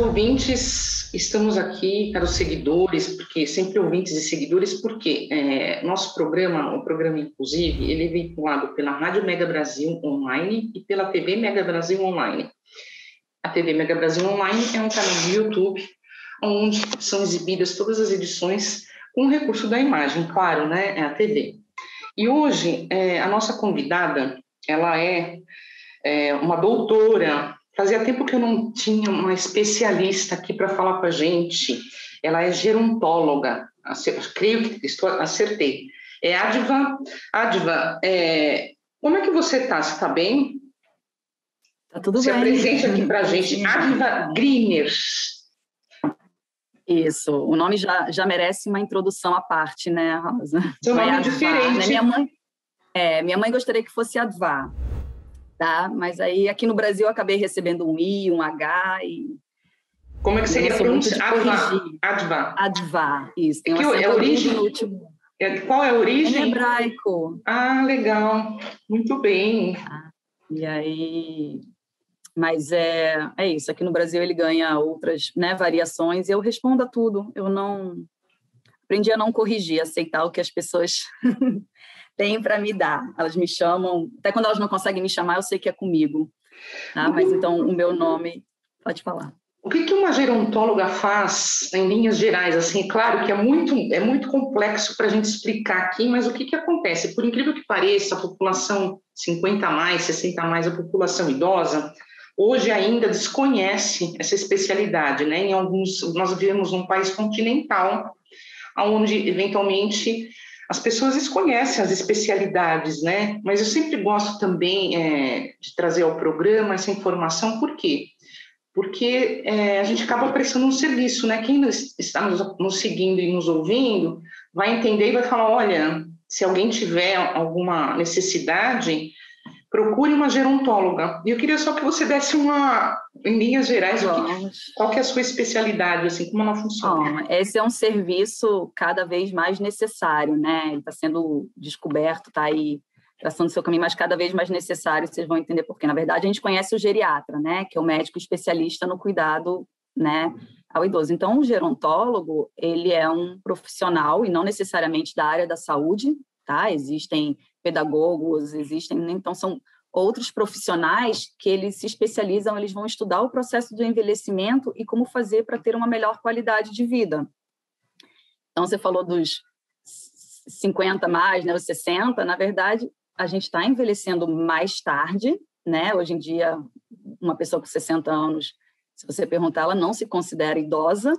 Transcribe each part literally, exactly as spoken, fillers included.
ouvintes, estamos aqui, caros seguidores, porque sempre ouvintes e seguidores, porque é, nosso programa, o programa Inclusive, ele é veiculado pela Rádio Mega Brasil Online e pela T V Mega Brasil Online. A T V Mega Brasil Online é um canal do YouTube, onde são exibidas todas as edições com o recurso da imagem, claro, né, é a T V. E hoje, é, a nossa convidada, ela é, é uma doutora. Fazia tempo que eu não tinha uma especialista aqui para falar com a gente. Ela é gerontóloga, creio que estou, acertei. É Adva. Adva, é, como é que você está? Você está bem? Tá tudo Se bem. Se apresente aqui para a gente. Adva Grimers. Isso, o nome já, já merece uma introdução à parte, né, Rosa? Seu nome é diferente. Né? Minha mãe, é, minha mãe gostaria que fosse Adva. Tá? Mas aí aqui no Brasil eu acabei recebendo um I, um H e... Como é que seria a pronúncia? Adva. Adva. Adva, isso. Tem que um é a origem? no último. Qual é a origem? É em hebraico. Ah, legal. Muito bem. Ah, e aí... Mas é, é isso. Aqui no Brasil ele ganha outras, né, variações e eu respondo a tudo. Eu não... Aprendi a não corrigir, aceitar o que as pessoas... tem para me dar. Elas me chamam, até quando elas não conseguem me chamar, eu sei que é comigo. Tá? Mas então o meu nome, pode falar. O que que uma gerontóloga faz em linhas gerais? Assim, claro que é muito, é muito complexo para a gente explicar aqui, mas o que que acontece? Por incrível que pareça, a população cinquenta a mais, sessenta a mais, a população idosa, hoje ainda desconhece essa especialidade, né? Em alguns, nós vivemos num país continental, onde eventualmente as pessoas desconhecem as especialidades, né? Mas eu sempre gosto também é, de trazer ao programa essa informação, por quê? Porque é, a gente acaba prestando um serviço, né? Quem está nos, nos seguindo e nos ouvindo vai entender e vai falar, olha, se alguém tiver alguma necessidade, procure uma gerontóloga. E eu queria só que você desse uma, em linhas gerais, o que, qual que é a sua especialidade, assim, como ela funciona. Bom, esse é um serviço cada vez mais necessário, né? Ele está sendo descoberto, está aí traçando seu caminho, mas cada vez mais necessário, vocês vão entender por quê. Na verdade, a gente conhece o geriatra, né? Que é o médico especialista no cuidado, né, ao idoso. Então, o gerontólogo, ele é um profissional, e não necessariamente da área da saúde, tá? Existem pedagogos, existem, então são outros profissionais que eles se especializam, eles vão estudar o processo do envelhecimento e como fazer para ter uma melhor qualidade de vida. Então, você falou dos cinquenta mais, né, os sessenta, na verdade, a gente está envelhecendo mais tarde, né? Hoje em dia, uma pessoa com sessenta anos, se você perguntar, ela não se considera idosa,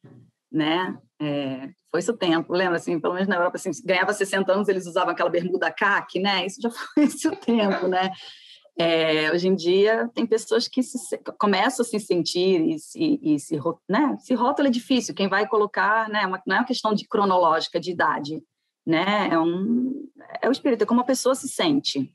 né? É, foi esse o tempo, lembra, assim, pelo menos na Europa, assim, ganhava sessenta anos, eles usavam aquela bermuda caque, né, isso já foi esse o tempo, né, é, hoje em dia tem pessoas que se, começam a se sentir e se, e se, né, se rótulo é difícil, quem vai colocar, né, uma, não é uma questão de cronológica, de idade, né, é, um, é o espírito, é como a pessoa se sente.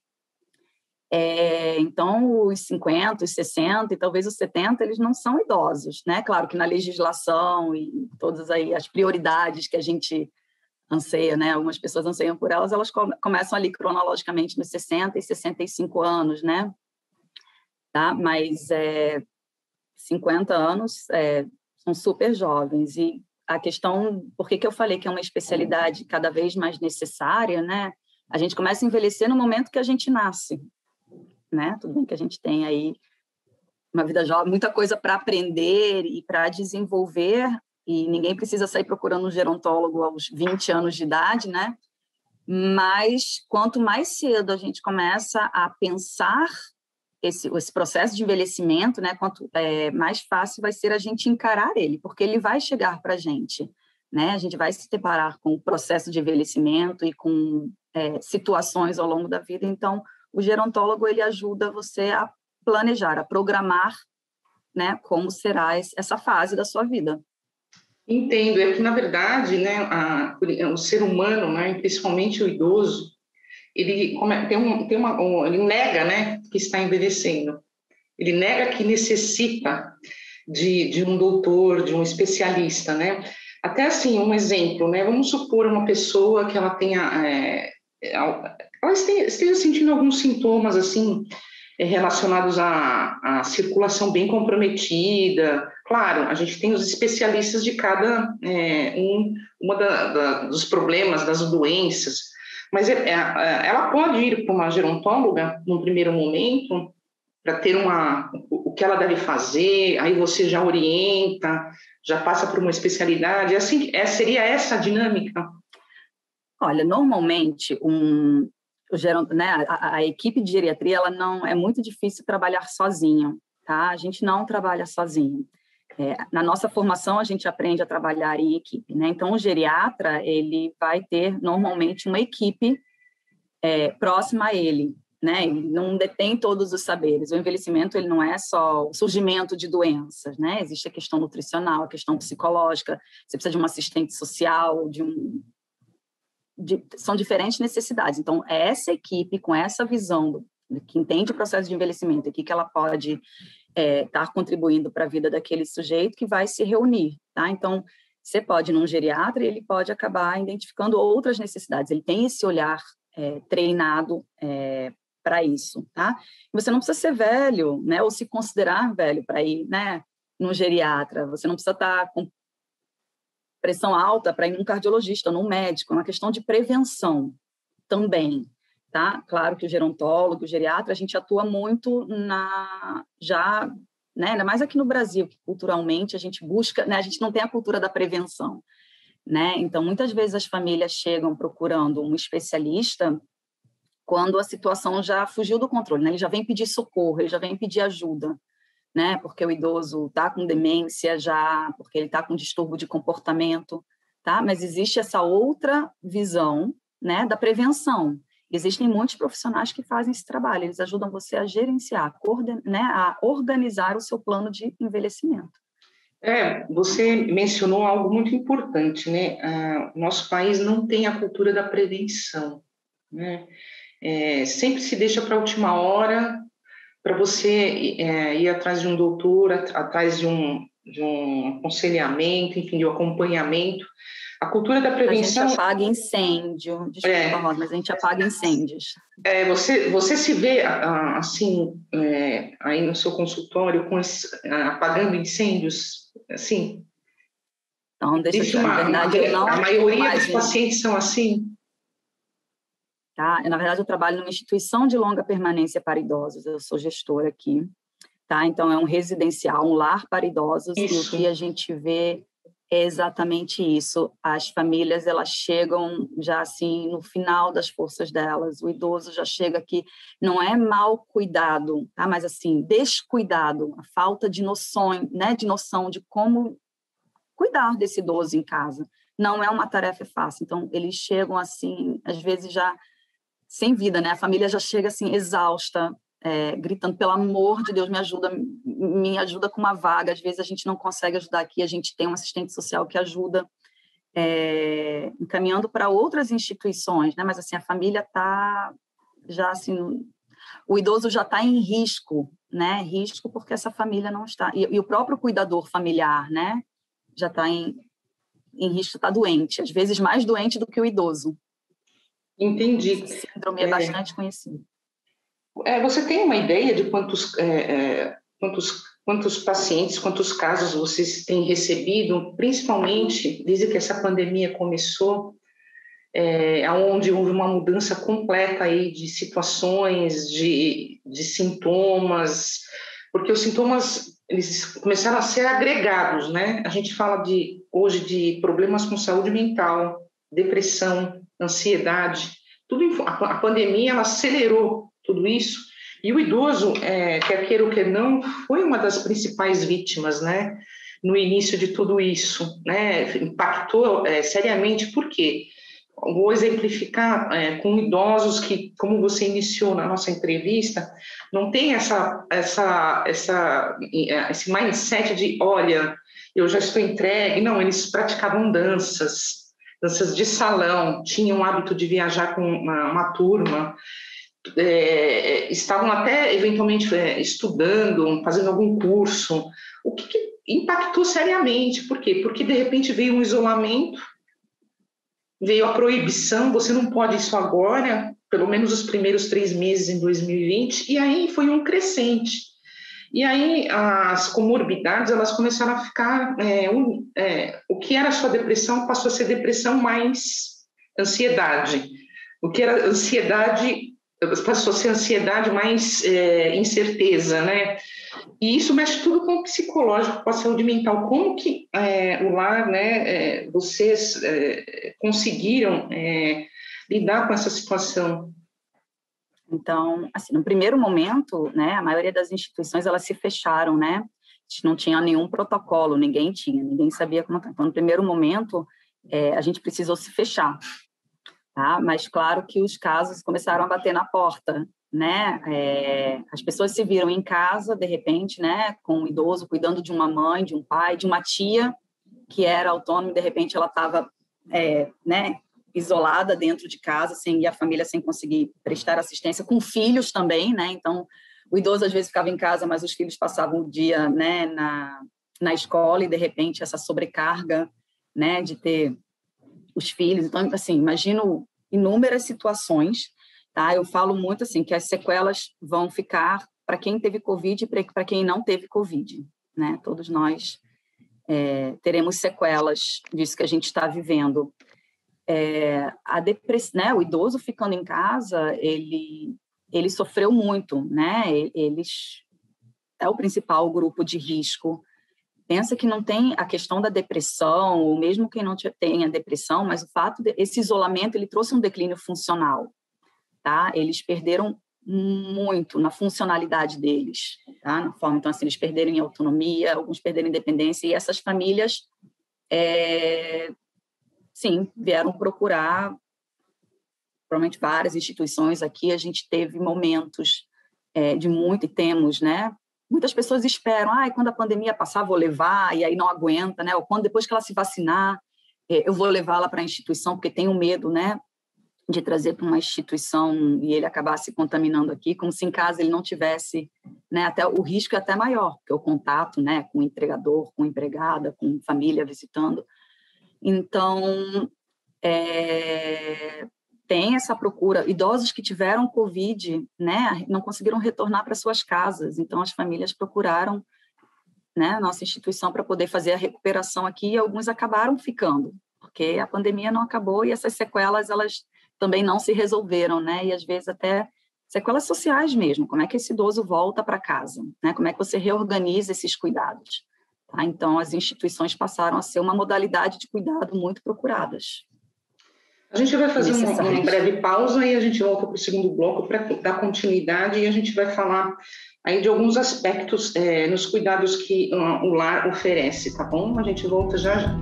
É, então, os cinquenta, os sessenta e talvez os setenta, eles não são idosos, né? Claro que na legislação e todas aí as prioridades que a gente anseia, né? Algumas pessoas anseiam por elas, elas come, começam ali cronologicamente nos sessenta e sessenta e cinco anos, né? Tá? Mas é, cinquenta anos é, são super jovens e a questão, por que que eu falei que é uma especialidade cada vez mais necessária, né? A gente começa a envelhecer no momento que a gente nasce. Né? Tudo bem que a gente tem aí uma vida jovem, muita coisa para aprender e para desenvolver, e ninguém precisa sair procurando um gerontólogo aos vinte anos de idade, né? Mas quanto mais cedo a gente começa a pensar esse, esse processo de envelhecimento, né? Quanto é, mais fácil vai ser a gente encarar ele, porque ele vai chegar para a gente, né? A gente vai se deparar com o processo de envelhecimento e com é, situações ao longo da vida, então o gerontólogo, ele ajuda você a planejar, a programar, né, como será essa fase da sua vida. Entendo, é que, na verdade, né, a, o ser humano, né, principalmente o idoso, ele, tem um, tem uma, um, ele nega, né, que está envelhecendo, ele nega que necessita de, de um doutor, de um especialista, né, até assim, um exemplo, né, vamos supor uma pessoa que ela tenha... É, ela esteja sentindo alguns sintomas, assim, relacionados à, à circulação bem comprometida. Claro, a gente tem os especialistas de cada é, um uma da, da, dos problemas, das doenças, mas é, é, ela pode ir para uma gerontóloga num primeiro momento para ter uma, o que ela deve fazer, aí você já orienta, já passa por uma especialidade, assim, é, seria essa a dinâmica? Olha, normalmente, um, o geron, né, a, a equipe de geriatria, ela não, é muito difícil trabalhar sozinho, tá? A gente não trabalha sozinho. É, na nossa formação, a gente aprende a trabalhar em equipe, né? Então, o geriatra, ele vai ter, normalmente, uma equipe é, próxima a ele, né? Ele não detém todos os saberes. O envelhecimento, ele não é só o surgimento de doenças, né? Existe a questão nutricional, a questão psicológica, você precisa de um assistente social, de um... De, são diferentes necessidades. Então, é essa equipe, com essa visão do, que entende o processo de envelhecimento, aqui que ela pode é, estar contribuindo para a vida daquele sujeito, que vai se reunir, tá? Então, você pode ir num geriatra e ele pode acabar identificando outras necessidades. Ele tem esse olhar é, treinado é, para isso, tá? Você não precisa ser velho, né? Ou se considerar velho para ir, né? Num geriatra. Você não precisa estar com pressão alta para ir num cardiologista, num médico. É uma questão de prevenção também, tá? Claro que o gerontólogo, o geriatra, a gente atua muito na já, né? Ainda mais aqui no Brasil, que culturalmente a gente busca, né? A gente não tem a cultura da prevenção, né? Então, muitas vezes as famílias chegam procurando um especialista quando a situação já fugiu do controle, né? Ele já vem pedir socorro, ele já vem pedir ajuda, né? Porque o idoso está com demência já, porque ele está com distúrbio de comportamento, tá? Mas existe essa outra visão, né, da prevenção. Existem muitos profissionais que fazem esse trabalho, eles ajudam você a gerenciar, a, coorden- né, a organizar o seu plano de envelhecimento. É, você mencionou algo muito importante, né? Ah, nosso país não tem a cultura da prevenção, né? É, sempre se deixa para a última hora para você é, ir atrás de um doutor, atrás de um, de um aconselhamento, enfim, de um acompanhamento. A cultura da prevenção... A gente apaga incêndio, desculpa, é, Rosa, mas a gente apaga incêndios. É, você, você se vê, assim, é, aí no seu consultório, com esse, apagando incêndios, assim? Então, deixa eu te uma, na verdade, uma, eu não... A maioria imagino. dos pacientes são assim? Tá? Na verdade, eu trabalho numa instituição de longa permanência para idosos, eu sou gestora aqui, tá? Então, é um residencial, um lar para idosos, isso. E o que a gente vê é exatamente isso. As famílias, elas chegam já assim, no final das forças delas, o idoso já chega aqui, não é mal cuidado, tá? Mas assim, descuidado, a falta de noções, né? De noção de como cuidar desse idoso em casa. Não é uma tarefa fácil, então, eles chegam assim, às vezes já sem vida, né? A família já chega assim, exausta, é, gritando, pelo amor de Deus, me ajuda, me ajuda com uma vaga. Às vezes a gente não consegue ajudar aqui, a gente tem um assistente social que ajuda, é, encaminhando para outras instituições, né? Mas assim, a família está já assim, o idoso já está em risco, né? Risco porque essa família não está, e, e o próprio cuidador familiar, né? Já está em, em risco, está doente, às vezes mais doente do que o idoso. Entendi. Esse síndrome é, é bastante conhecido. É, você tem uma ideia de quantos, é, é, quantos, quantos pacientes, quantos casos vocês têm recebido, principalmente desde que essa pandemia começou, é, onde houve uma mudança completa aí de situações, de, de sintomas, porque os sintomas eles começaram a ser agregados, né? A gente fala de, hoje de problemas com saúde mental, depressão, ansiedade, tudo, a, a pandemia ela acelerou tudo isso, e o idoso, é, quer queira ou quer não, foi uma das principais vítimas, né, no início de tudo isso, né, impactou é, seriamente, por quê? Vou exemplificar é, com idosos que, como você iniciou na nossa entrevista, não tem essa, essa, essa, esse mindset de, olha, eu já estou entregue, não, eles praticavam danças, danças de salão, tinham o hábito de viajar com uma, uma turma, É, estavam até eventualmente é, estudando, fazendo algum curso, o que, que impactou seriamente. Por quê? Porque de repente veio um isolamento, veio a proibição, você não pode isso agora, pelo menos os primeiros três meses em dois mil e vinte, e aí foi um crescente. E aí as comorbidades, elas começaram a ficar, é, um, é, o que era só depressão passou a ser depressão mais ansiedade. O que era ansiedade passou a ser ansiedade mais é, incerteza, né? E isso mexe tudo com o psicológico, com a saúde mental. Como que é, o lar, né, é, vocês é, conseguiram é, lidar com essa situação? Então, assim, no primeiro momento, né, a maioria das instituições, elas se fecharam, né? A gente não tinha nenhum protocolo, ninguém tinha, ninguém sabia como... Então, no primeiro momento, é, a gente precisou se fechar, tá? Mas, claro que os casos começaram a bater na porta, né? É, as pessoas se viram em casa, de repente, né, com um idoso cuidando de uma mãe, de um pai, de uma tia que era autônoma, e de repente ela estava, é, né, isolada dentro de casa, sem, e a família sem conseguir prestar assistência, com filhos também, né? Então, o idoso às vezes ficava em casa, mas os filhos passavam o dia, né, na, na escola, e de repente essa sobrecarga, né, de ter os filhos. Então, assim, imagino inúmeras situações, tá? Eu falo muito assim que as sequelas vão ficar para quem teve Covid e para quem não teve Covid, né? Todos nós é, teremos sequelas disso que a gente está vivendo. É, a depressão, né? O idoso ficando em casa, ele ele sofreu muito, né? Eles é o principal grupo de risco. Pensa que não tem a questão da depressão, ou mesmo quem não tenha depressão, mas o fato desse isolamento, ele trouxe um declínio funcional, tá? Eles perderam muito na funcionalidade deles, tá? Na forma, então, assim, eles perderam em autonomia, alguns perderam independência, e essas famílias, é, sim, vieram procurar, provavelmente várias instituições aqui, a gente teve momentos é, de muito, e temos, né? Muitas pessoas esperam, ah, quando a pandemia passar, vou levar, e aí não aguenta, né? Ou quando, depois que ela se vacinar, eu vou levá-la para a instituição, porque tenho medo, né, de trazer para uma instituição e ele acabar se contaminando aqui, como se em casa ele não tivesse, né, até o risco é até maior, porque o contato, né, com o empregador, com a empregada, com família visitando. Então, é... tem essa procura. Idosos que tiveram Covid, né, não conseguiram retornar para suas casas, então as famílias procuraram, né, a nossa instituição para poder fazer a recuperação aqui, e alguns acabaram ficando, porque a pandemia não acabou e essas sequelas, elas também não se resolveram, né, e às vezes até sequelas sociais mesmo, como é que esse idoso volta para casa, né, como é que você reorganiza esses cuidados, tá? Então as instituições passaram a ser uma modalidade de cuidado muito procuradas. A gente vai fazer uma, uma breve pausa e a gente volta para o segundo bloco para dar continuidade, e a gente vai falar aí de alguns aspectos é, nos cuidados que uh, o lar oferece, tá bom? A gente volta já já.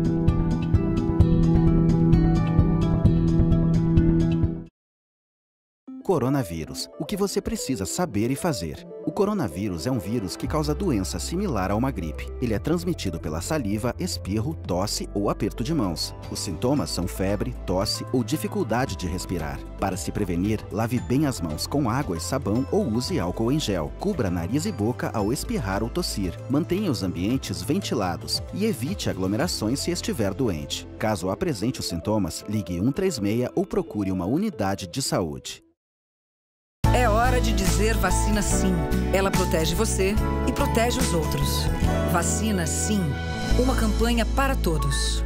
Coronavírus. O que você precisa saber e fazer. O coronavírus é um vírus que causa doença similar a uma gripe. Ele é transmitido pela saliva, espirro, tosse ou aperto de mãos. Os sintomas são febre, tosse ou dificuldade de respirar. Para se prevenir, lave bem as mãos com água e sabão ou use álcool em gel. Cubra nariz e boca ao espirrar ou tossir. Mantenha os ambientes ventilados e evite aglomerações se estiver doente. Caso apresente os sintomas, ligue um três seis ou procure uma unidade de saúde. É hora de dizer vacina sim. Ela protege você e protege os outros. Vacina sim. Uma campanha para todos.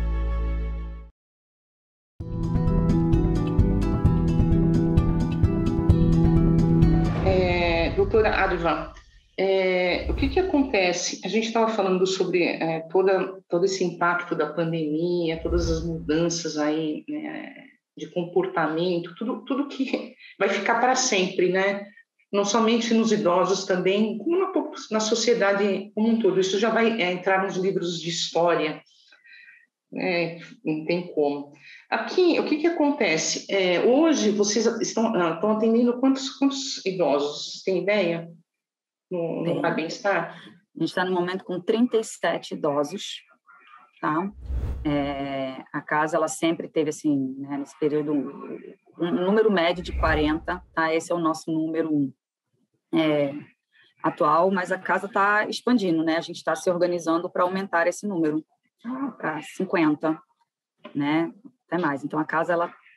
É, doutora Adva, é, o que que acontece? A gente estava falando sobre é, toda, todo esse impacto da pandemia, todas as mudanças aí, né, de comportamento, tudo, tudo que vai ficar para sempre, né? Não somente nos idosos também, como na, na sociedade como um todo. Isso já vai é, entrar nos livros de história, né? Não tem como. Aqui, o que que acontece? É, hoje, vocês estão, estão atendendo quantos, quantos idosos? Tem ideia? No, no Lar Bem-Estar? A gente está no momento com trinta e sete idosos, tá? É, a casa, ela sempre teve, assim, né, nesse período, um número médio de quarenta, tá? Esse é o nosso número é, atual, mas a casa está expandindo, né? A gente está se organizando para aumentar esse número, tá? Para cinquenta, né? Até mais. Então, a casa, ela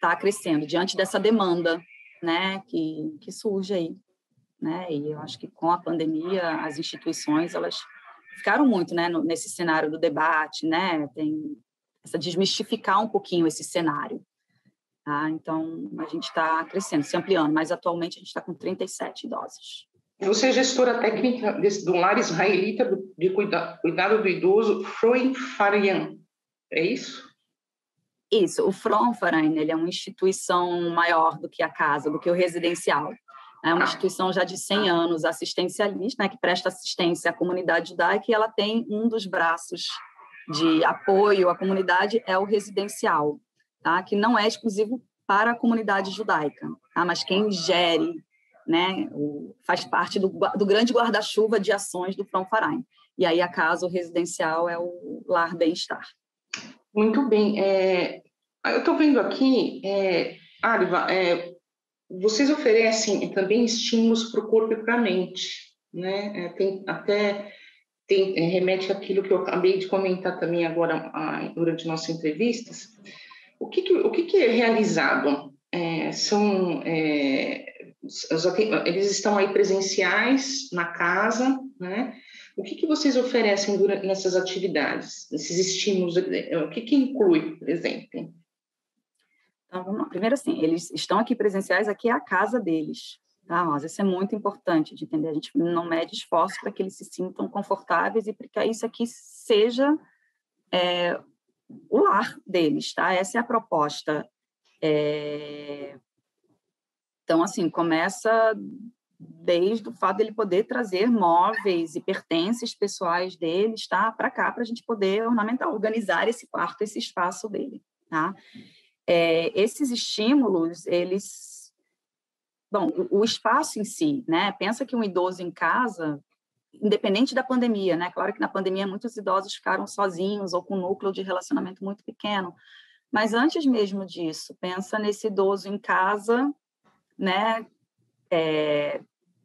está crescendo diante dessa demanda, né, que, que surge aí, né, e eu acho que com a pandemia as instituições, elas ficaram muito, né, no, nesse cenário do debate, né, tem essa desmistificar um pouquinho esse cenário, tá? Então a gente está crescendo, se ampliando, mas atualmente a gente está com trinta e sete idosos. Você é gestora técnica desse, do lar israelita de cuida, cuidado do idoso Front Verein, é isso? Isso, o Front Verein, ele é uma instituição maior do que a casa, do que o residencial. É uma instituição já de cem anos, assistencialista, né, que presta assistência à comunidade judaica, e ela tem um dos braços de apoio à comunidade é o residencial, tá? Que não é exclusivo para a comunidade judaica, tá? Mas quem gere, né, o, faz parte do, do grande guarda-chuva de ações do Front Verein. E aí a casa, o residencial, é o Lar Bem-Estar. Muito bem. É, eu estou vendo aqui, é, Arva, é, vocês oferecem também estímulos para o corpo e para a mente, né? É, tem até tem, é, remete àquilo que eu acabei de comentar também agora a, durante nossas entrevistas. O que, que, o que, que é realizado? É, são, é, eles estão aí presenciais na casa, né? O que, que vocês oferecem durante, nessas atividades, nesses estímulos? O que, que inclui, por exemplo? Então, vamos lá. Primeiro, assim, eles estão aqui presenciais, aqui é a casa deles, tá? Mas isso é muito importante de entender. A gente não mede esforço para que eles se sintam confortáveis e para que isso aqui seja é, o lar deles, tá? Essa é a proposta. É... Então, assim, começa desde o fato dele poder trazer móveis e pertences pessoais deles, tá? Para cá, para a gente poder ornamentar, organizar esse quarto, esse espaço dele, tá? É, esses estímulos, eles... Bom, o, o espaço em si, né? Pensa que um idoso em casa, independente da pandemia, né? Claro que na pandemia muitos idosos ficaram sozinhos ou com um núcleo de relacionamento muito pequeno, mas antes mesmo disso, pensa nesse idoso em casa, né? É,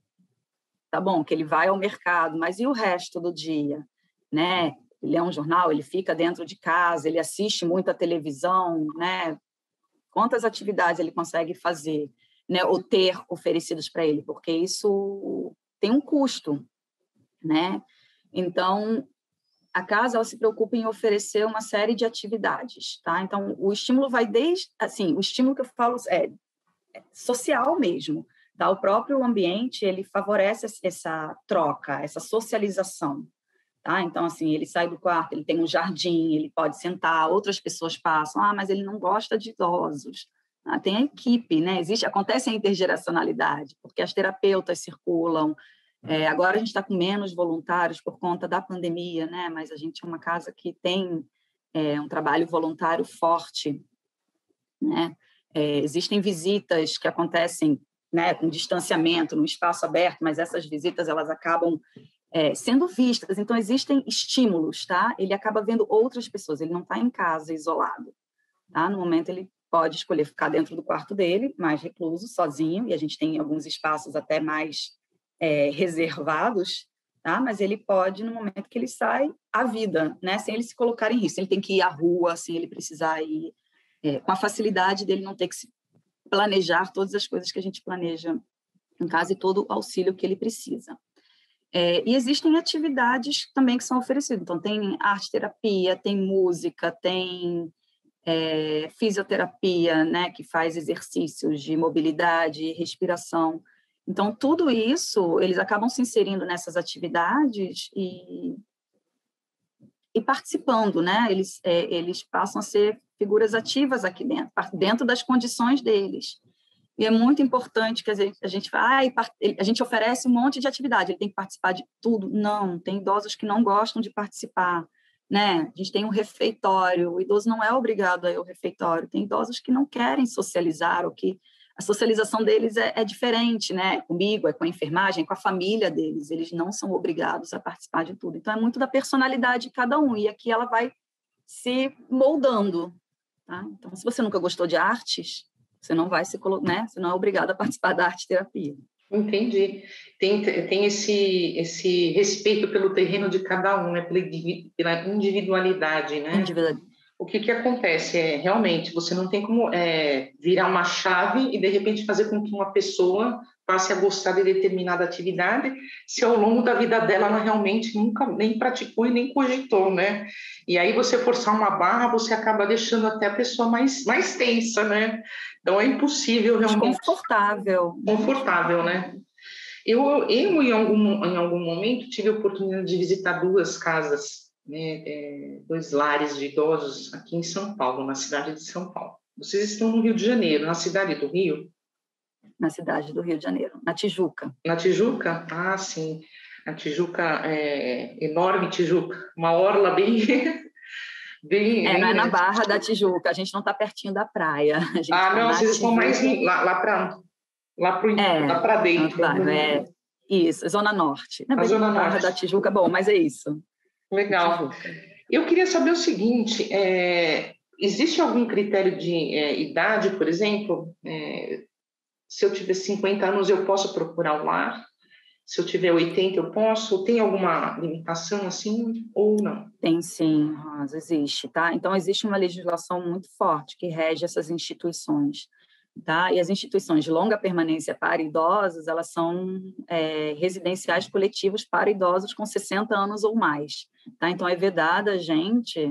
tá bom, que ele vai ao mercado, mas e o resto do dia, né? Ele lê um jornal, ele fica dentro de casa, ele assiste muito a televisão, né? Quantas atividades ele consegue fazer, né? Ou ter oferecidos para ele, porque isso tem um custo, né? Então, a casa, ela se preocupa em oferecer uma série de atividades, tá? Então, o estímulo vai desde, assim, o estímulo que eu falo é, é social mesmo, tá? O próprio ambiente, ele favorece essa troca, essa socialização, tá? Então, assim, ele sai do quarto, ele tem um jardim, ele pode sentar, outras pessoas passam, ah, mas ele não gosta de idosos. Ah, tem a equipe, né? Existe, acontece a intergeracionalidade, porque as terapeutas circulam. É, agora a gente está com menos voluntários por conta da pandemia, né? Mas a gente é uma casa que tem é, um trabalho voluntário forte, né? É, existem visitas que acontecem, né, com distanciamento, no espaço aberto, mas essas visitas elas acabam é, sendo vistas. Então existem estímulos, tá? Ele acaba vendo outras pessoas. Ele não está em casa isolado, tá? No momento ele pode escolher ficar dentro do quarto dele, mais recluso, sozinho. E a gente tem alguns espaços até mais É, reservados, tá? Mas ele pode, no momento que ele sai, a vida, né? Sem ele se colocar em risco. Ele tem que ir à rua, sem ele precisar ir, é, com a facilidade dele não ter que se planejar todas as coisas que a gente planeja em casa e todo o auxílio que ele precisa. É, e existem atividades também que são oferecidas. Então, tem arte-terapia, tem música, tem é, fisioterapia, né? Que faz exercícios de mobilidade e respiração. Então, tudo isso, eles acabam se inserindo nessas atividades e, e participando, né? Eles, é, eles passam a ser figuras ativas aqui dentro, dentro das condições deles. E é muito importante que a gente, a gente fala, ah, a gente oferece um monte de atividade, ele tem que participar de tudo. Não, tem idosos que não gostam de participar, né? A gente tem um refeitório, o idoso não é obrigado a ir ao refeitório, tem idosos que não querem socializar, ou que a socialização deles é, é diferente, né? Comigo, é com a enfermagem, com a família deles. Eles não são obrigados a participar de tudo. Então, é muito da personalidade de cada um. E aqui ela vai se moldando, tá? Então, se você nunca gostou de artes, você não vai se colocar, né? Você não é obrigado a participar da arte-terapia. Entendi. Tem, tem esse, esse respeito pelo terreno de cada um, né? Pela individualidade, né? Individualidade. o que que acontece? É, realmente, você não tem como é, virar uma chave e, de repente, fazer com que uma pessoa passe a gostar de determinada atividade, se ao longo da vida dela ela realmente nunca nem praticou e nem cogitou, né? E aí você forçar uma barra, você acaba deixando até a pessoa mais, mais tensa, né? Então é impossível realmente... Desconfortável. Confortável, né? Eu, eu em, algum, em algum momento, tive a oportunidade de visitar duas casas, né, é, dois lares de idosos aqui em São Paulo, na cidade de São Paulo. Vocês estão no Rio de Janeiro, na cidade do Rio? Na cidade do Rio de Janeiro, na Tijuca. Na Tijuca? Ah, sim. A Tijuca, é, enorme Tijuca, uma orla bem... bem é, bem não é grande. Na Barra da Tijuca, a gente não está pertinho da praia. A gente ah, tá não, vocês estão mais lá, lá para lá é, lá para dentro. Bairro, é, isso, Zona Norte. Na Zona Barra Norte. da Tijuca, bom, mas é isso. Legal. Eu queria saber o seguinte, é, existe algum critério de é, idade, por exemplo? É, se eu tiver cinquenta anos, eu posso procurar o lar? Se eu tiver oitenta, eu posso? Tem alguma limitação assim ou não? Tem sim, Rosa, existe, tá? Então, existe uma legislação muito forte que rege essas instituições, tá? E as instituições de longa permanência para idosos, elas são é, residenciais coletivos para idosos com sessenta anos ou mais, tá? Então, é vedada a gente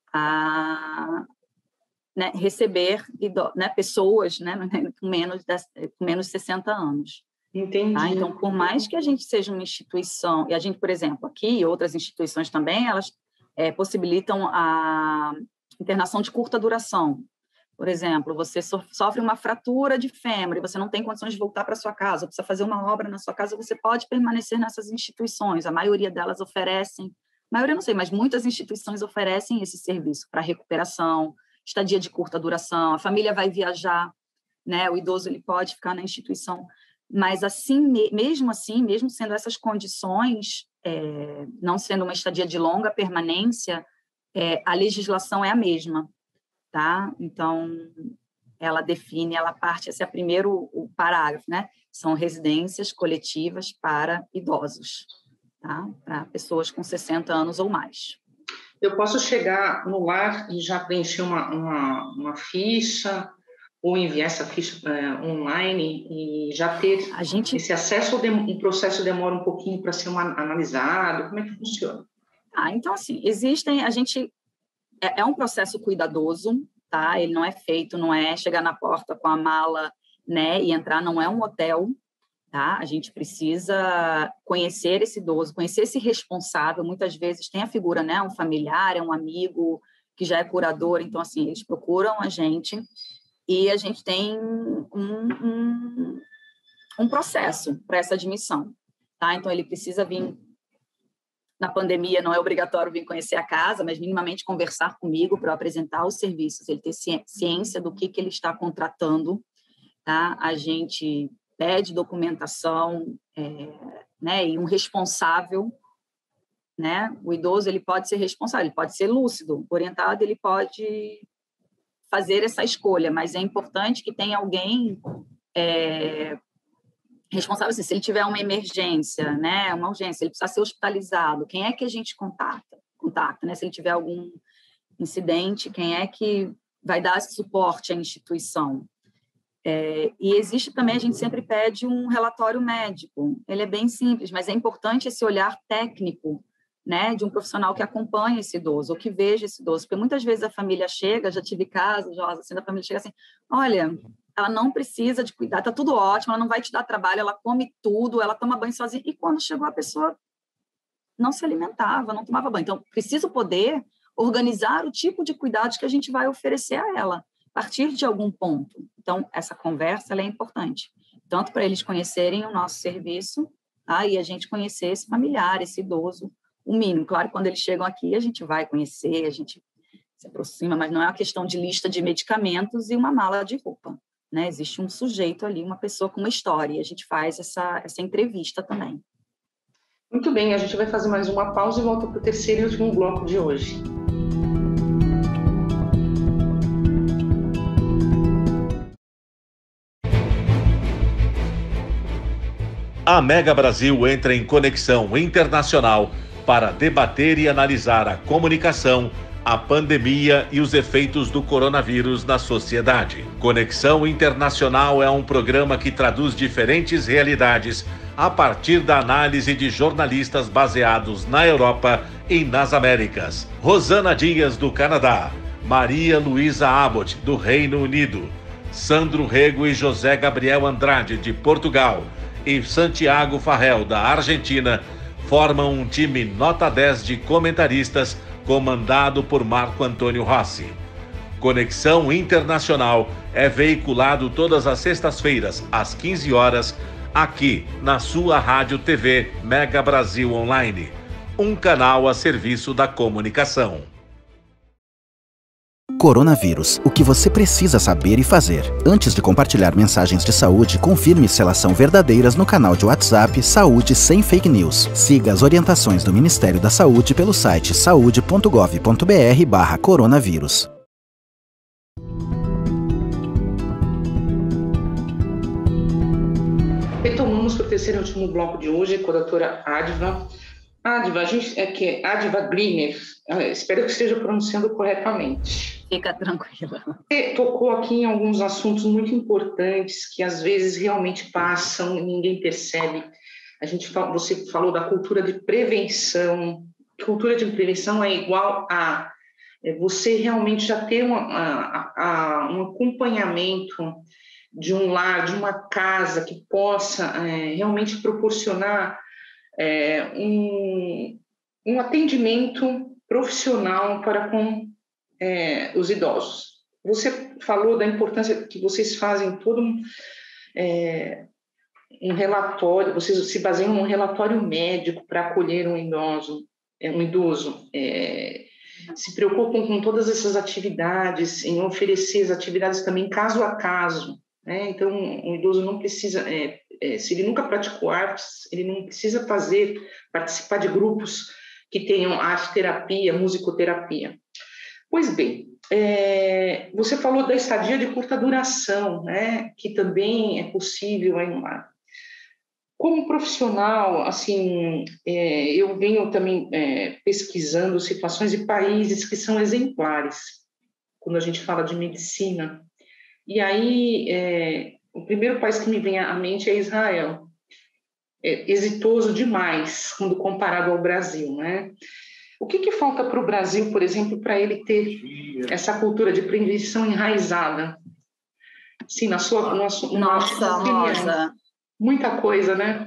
a... Né, receber né, pessoas né, com, menos de, com menos de sessenta anos. Entendi. Tá? Então, por mais que a gente seja uma instituição, e a gente, por exemplo, aqui e outras instituições também, elas é, possibilitam a internação de curta duração. Por exemplo, você sofre uma fratura de fêmur e você não tem condições de voltar para sua casa, precisa fazer uma obra na sua casa, você pode permanecer nessas instituições. A maioria delas oferecem, a maioria não sei, mas muitas instituições oferecem esse serviço para recuperação, estadia de curta duração, a família vai viajar, né? O idoso ele pode ficar na instituição, mas assim, mesmo assim, mesmo sendo essas condições, é, não sendo uma estadia de longa permanência, é, a legislação é a mesma, tá? Então, ela define, ela parte, esse é o primeiro o parágrafo, né? São residências coletivas para idosos, tá? Para pessoas com sessenta anos ou mais. Eu posso chegar no lar e já preencher uma, uma, uma ficha ou enviar essa ficha uh, online e já ter a gente... esse acesso, ou o processo demora um pouquinho para ser uma, analisado? Como é que funciona? Ah, então, assim, existem... A gente... É, é um processo cuidadoso, tá? Ele não é feito, não é chegar na porta com a mala, né, e entrar, não é um hotel, tá? A gente precisa conhecer esse idoso, conhecer esse responsável. Muitas vezes tem a figura, né? Um familiar, é um amigo que já é curador. Então, assim, eles procuram a gente e a gente tem um, um, um processo para essa admissão, tá? Então, ele precisa vir... Na pandemia, não é obrigatório vir conhecer a casa, mas minimamente conversar comigo para apresentar os serviços, ele ter ciência do que, que ele está contratando, tá? A gente... pede documentação, é, né, e um responsável, né, o idoso ele pode ser responsável, ele pode ser lúcido, orientado, ele pode fazer essa escolha, mas é importante que tenha alguém é, responsável, assim, se ele tiver uma emergência, né, uma urgência, ele precisa ser hospitalizado, quem é que a gente contata? Contacta, né, se ele tiver algum incidente, quem é que vai dar esse suporte à instituição? É, e existe também, a gente sempre pede um relatório médico. Ele é bem simples, mas é importante esse olhar técnico, né, de um profissional que acompanha esse idoso, ou que veja esse idoso. Porque muitas vezes a família chega, já tive casos, já, assim, a família chega assim, olha, ela não precisa de cuidar, está tudo ótimo, ela não vai te dar trabalho, ela come tudo, ela toma banho sozinha. E quando chegou a pessoa não se alimentava, não tomava banho. Então, preciso poder organizar o tipo de cuidados que a gente vai oferecer a ela, a partir de algum ponto. Então, essa conversa ela é importante, tanto para eles conhecerem o nosso serviço, tá? E a gente conhecer esse familiar, esse idoso, o mínimo. Claro, quando eles chegam aqui, a gente vai conhecer, a gente se aproxima, mas não é uma questão de lista de medicamentos e uma mala de roupa, né? Existe um sujeito ali, uma pessoa com uma história, e a gente faz essa, essa entrevista também. Muito bem, a gente vai fazer mais uma pausa e volta para o terceiro e último bloco de hoje. A Mega Brasil entra em conexão internacional para debater e analisar a comunicação, a pandemia e os efeitos do coronavírus na sociedade. Conexão Internacional é um programa que traduz diferentes realidades a partir da análise de jornalistas baseados na Europa e nas Américas. Rosana Dias, do Canadá, Maria Luísa Abbott, do Reino Unido, Sandro Rego e José Gabriel Andrade, de Portugal, e Santiago Farrell, da Argentina, formam um time nota dez de comentaristas comandado por Marco Antônio Rossi. Conexão Internacional é veiculado todas as sextas-feiras, às quinze horas, aqui na sua Rádio T V Mega Brasil Online, um canal a serviço da comunicação. Coronavírus, o que você precisa saber e fazer. Antes de compartilhar mensagens de saúde, confirme se elas são verdadeiras no canal de WhatsApp Saúde Sem Fake News. Siga as orientações do Ministério da Saúde pelo site saúde ponto gov ponto br barra coronavírus. Retomamos para o terceiro e último bloco de hoje com a doutora Adva. Adva, a gente é que é Adva Griner, espero que esteja pronunciando corretamente. Fica tranquila. Você tocou aqui em alguns assuntos muito importantes que às vezes realmente passam e ninguém percebe. A gente, você falou da cultura de prevenção. Cultura de prevenção é igual a você realmente já ter uma, a, a, um acompanhamento de um lar, de uma casa que possa é, realmente proporcionar É, um, um atendimento profissional para com é, os idosos. Você falou da importância que vocês fazem todo um, é, um relatório, vocês se baseiam num relatório médico para acolher um idoso, um idoso, é, se preocupam com todas essas atividades, em oferecer as atividades também caso a caso, né? Então, um idoso não precisa... É, É, se ele nunca praticou artes, ele não precisa fazer, participar de grupos que tenham arte-terapia, musicoterapia. Pois bem, é, você falou da estadia de curta duração, né, que também é possível aí no lar. Como profissional, assim, é, eu venho também é, pesquisando situações de países que são exemplares, quando a gente fala de medicina. E aí... É, o primeiro país que me vem à mente é Israel. É exitoso demais quando comparado ao Brasil, né? O que, que falta para o Brasil, por exemplo, para ele ter essa cultura de prevenção enraizada? Sim, na sua, na sua, Nossa, na sua Rosa. Muita coisa, né?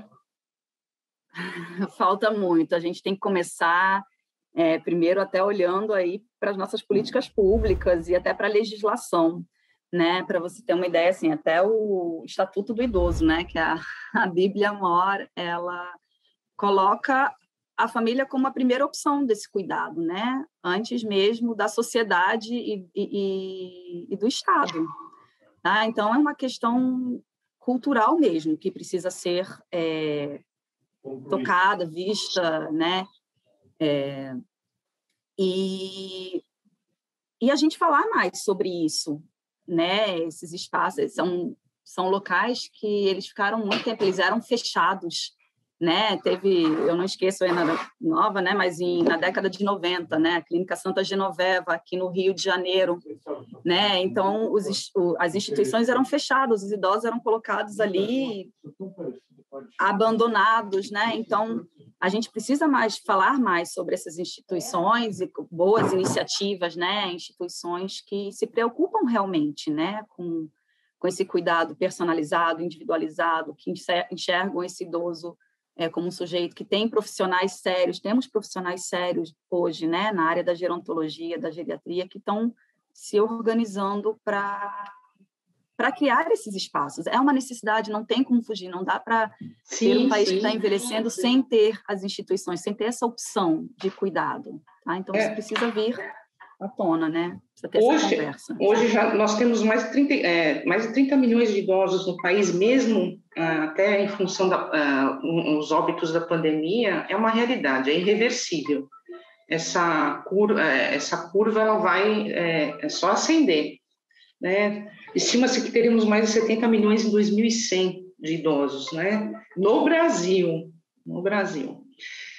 Falta muito. A gente tem que começar, é, primeiro, até olhando aí para as nossas políticas públicas e até para a legislação. Né, para você ter uma ideia, assim, até o Estatuto do Idoso, né, que é a, a Bíblia Mor, ela coloca a família como a primeira opção desse cuidado, né, antes mesmo da sociedade e, e, e do Estado. Tá? Então, é uma questão cultural mesmo, que precisa ser é, tocada, vista, né, é, e, e a gente falar mais sobre isso, né, esses espaços são, são locais que eles ficaram muito tempo, eles eram fechados, né, teve, eu não esqueço, eu era nova, né, mas em, na década de noventa, né, a Clínica Santa Genoveva, aqui no Rio de Janeiro, né, então os, as instituições eram fechadas, os idosos eram colocados ali, abandonados, né, então a gente precisa mais falar mais sobre essas instituições e boas iniciativas, né, instituições que se preocupam realmente, né, com, com esse cuidado personalizado, individualizado, que enxergam esse idoso é, como um sujeito que tem profissionais sérios, temos profissionais sérios hoje, né, na área da gerontologia, da geriatria, que estão se organizando para para criar esses espaços. É uma necessidade, não tem como fugir, não dá para ter um país sim. que está envelhecendo sem ter as instituições, sem ter essa opção de cuidado. Tá? Então, é. isso precisa vir à tona, né? Precisa ter hoje, essa conversa. Hoje já nós temos mais de trinta, é, mais de trinta milhões de idosos no país, mesmo ah, até em função dos ah, um, óbitos da pandemia, é uma realidade, é irreversível. Essa curva, essa curva ela vai é, é só ascender. Né? Estima-se que teremos mais de setenta milhões em dois mil e cem de idosos, né? No Brasil, no Brasil.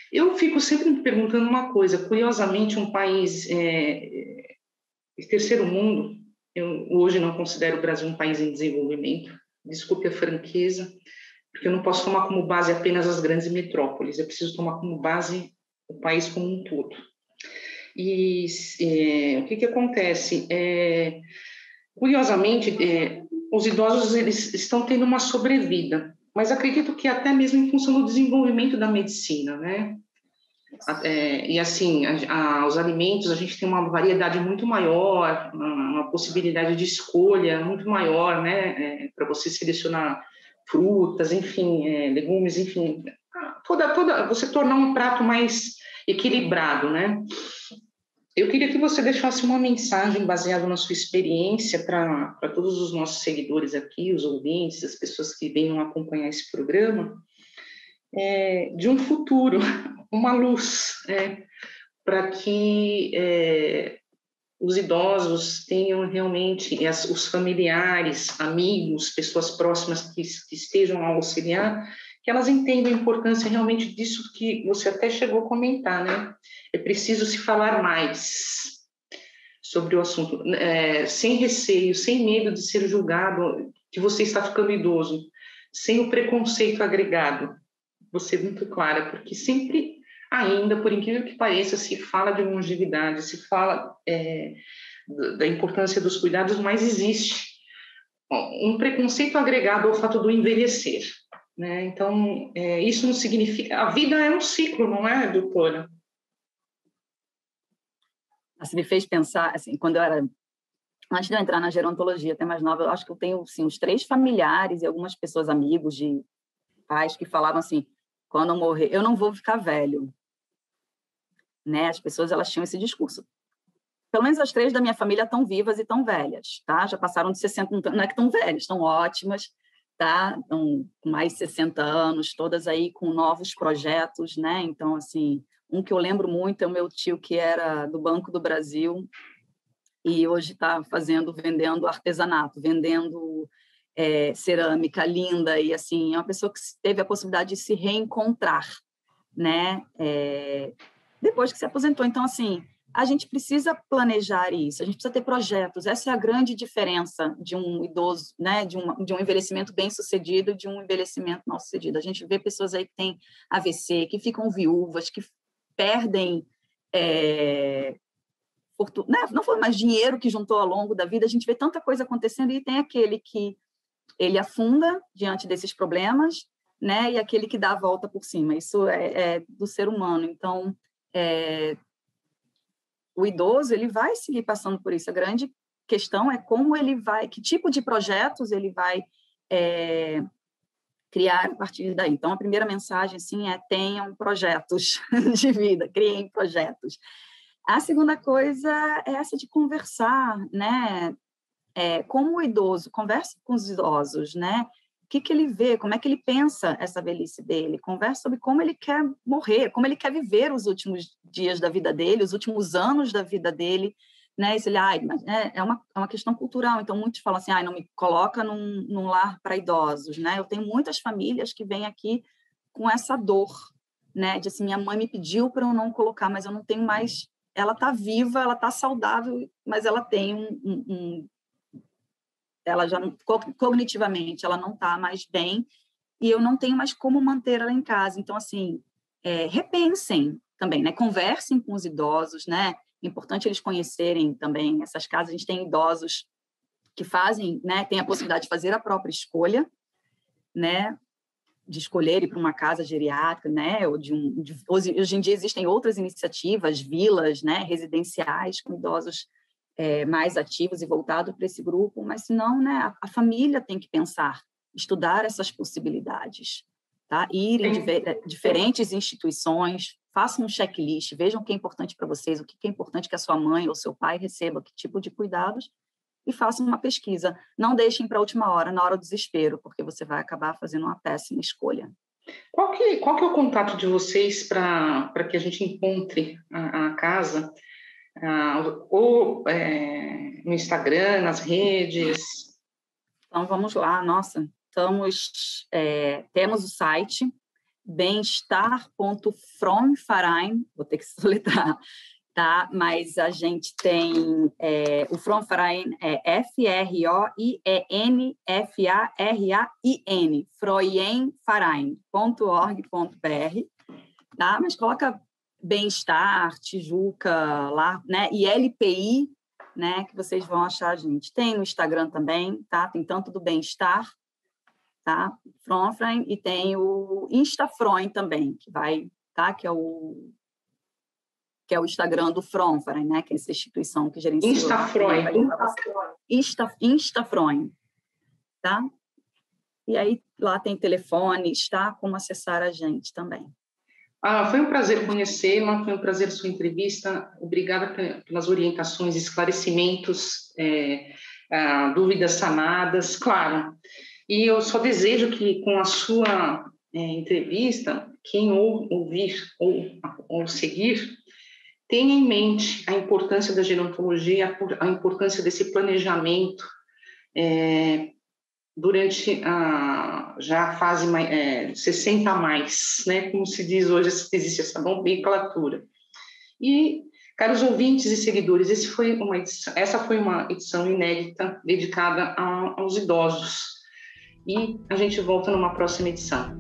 Eu fico sempre me perguntando uma coisa, curiosamente, um país é, terceiro mundo, eu hoje não considero o Brasil um país em desenvolvimento, desculpe a franqueza, porque eu não posso tomar como base apenas as grandes metrópoles, eu preciso tomar como base o país como um todo. E é, o que que acontece? É, curiosamente, é, os idosos eles estão tendo uma sobrevida, mas acredito que até mesmo em função do desenvolvimento da medicina, né? É, e assim, a, a, os alimentos, a gente tem uma variedade muito maior, uma, uma possibilidade de escolha muito maior, né? É, para você selecionar frutas, enfim, é, legumes, enfim, toda, toda, você tornar um prato mais equilibrado, né? Eu queria que você deixasse uma mensagem baseada na sua experiência para todos os nossos seguidores aqui, os ouvintes, as pessoas que venham acompanhar esse programa, é, de um futuro, uma luz, é, para que é, os idosos tenham realmente, as, os familiares, amigos, pessoas próximas que, que estejam a auxiliar, que elas entendam a importância realmente disso que você até chegou a comentar, né? É preciso se falar mais sobre o assunto, é, sem receio, sem medo de ser julgado, que você está ficando idoso, sem o preconceito agregado. Vou ser muito clara, porque sempre, ainda, por incrível que pareça, se fala de longevidade, se fala é, da importância dos cuidados, mas existe um preconceito agregado ao fato do envelhecer. Né? Então, é, isso não significa... A vida é um ciclo, não é, doutora? Você me fez pensar, assim, quando eu era... Antes de eu entrar na gerontologia, até mais nova, eu acho que eu tenho, assim, uns três familiares e algumas pessoas, amigos de pais, que falavam assim, quando eu morrer, eu não vou ficar velho. Né? As pessoas, elas tinham esse discurso. Pelo menos as três da minha família estão vivas e estão velhas, tá? Já passaram de sessenta, não é que estão velhas, estão ótimas, tá? Estão com mais de sessenta anos, todas aí com novos projetos, né? Então, assim, um que eu lembro muito é o meu tio, que era do Banco do Brasil, e hoje está fazendo, vendendo artesanato, vendendo é, cerâmica linda, e assim, é uma pessoa que teve a possibilidade de se reencontrar, né? É, depois que se aposentou. Então, assim, a gente precisa planejar isso, a gente precisa ter projetos. Essa é a grande diferença de um idoso, né, de um, de um envelhecimento bem-sucedido e de um envelhecimento mal-sucedido. A gente vê pessoas aí que têm A V C, que ficam viúvas, que perdem... É, fortuna, né? Não foi mais dinheiro que juntou ao longo da vida, a gente vê tanta coisa acontecendo, e tem aquele que ele afunda diante desses problemas, né, e aquele que dá a volta por cima. Isso é, é do ser humano. Então, é, o idoso, ele vai seguir passando por isso. A grande questão é como ele vai, que tipo de projetos ele vai é, criar a partir daí. Então, a primeira mensagem, assim, é tenham projetos de vida, criem projetos. A segunda coisa é essa de conversar, né? É, como o idoso, converse com os idosos, né? O que, que ele vê, como é que ele pensa essa velhice dele, conversa sobre como ele quer morrer, como ele quer viver os últimos dias da vida dele, os últimos anos da vida dele, né? E se ele, ai, é, é, uma, é uma questão cultural, então muitos falam assim, ai, não me coloca num, num lar para idosos, né? Eu tenho muitas famílias que vêm aqui com essa dor, né? De assim, minha mãe me pediu para eu não colocar, mas eu não tenho mais, ela está viva, ela está saudável, mas ela tem um, um, um ela já cognitivamente ela não está mais bem e eu não tenho mais como manter ela em casa. Então, assim, é, repensem também, né? Conversem com os idosos, né? É importante eles conhecerem também essas casas. A gente tem idosos que fazem, né? Tem a possibilidade de fazer a própria escolha, né? De escolher ir para uma casa geriátrica, né? Ou de um, de, hoje em dia existem outras iniciativas, vilas, né? Residenciais com idosos É, mais ativos e voltados para esse grupo, mas senão, né, a, a família tem que pensar, estudar essas possibilidades, tá? Ir em diver, diferentes instituições, façam um checklist, vejam o que é importante para vocês, o que é importante que a sua mãe ou seu pai receba, que tipo de cuidados, e façam uma pesquisa. Não deixem para a última hora, na hora do desespero, porque você vai acabar fazendo uma péssima escolha. Qual que, qual que é o contato de vocês para que a gente encontre a, a casa? Ah, ou é, no Instagram, nas redes? Então, vamos lá. Nossa, estamos, é, temos o site, bem-estar ponto frauenverein, vou ter que soletrar, tá? Mas a gente tem é, o Frauenverein é F R O I E N F A R A I N, frauenverein ponto org ponto b r, tá? Mas coloca bem-estar, Tijuca lá, né? E L P I, né? Que vocês vão achar a gente. Tem no Instagram também, tá? Tem tanto do bem-estar, tá? Frauenverein, e tem o Instafreuen também, que vai, tá? Que é o que é o Instagram do Frauenverein, né? Que é essa instituição que gerencia... Instafreuen. Insta, Instafreuen, tá? E aí, lá tem telefones, tá? Como acessar a gente também. Ah, foi um prazer conhecê-la, foi um prazer sua entrevista. Obrigada pelas orientações, esclarecimentos, é, ah, dúvidas sanadas, claro. E eu só desejo que, com a sua é, entrevista, quem ou, ouvir ou, ou seguir, tenha em mente a importância da gerontologia, a importância desse planejamento é, durante a, já a fase mais, é, sessenta a mais, né? Como se diz hoje, existe essa nomenclatura. E, caros ouvintes e seguidores, esse foi uma edição, essa foi uma edição inédita dedicada a, aos idosos. E a gente volta numa próxima edição.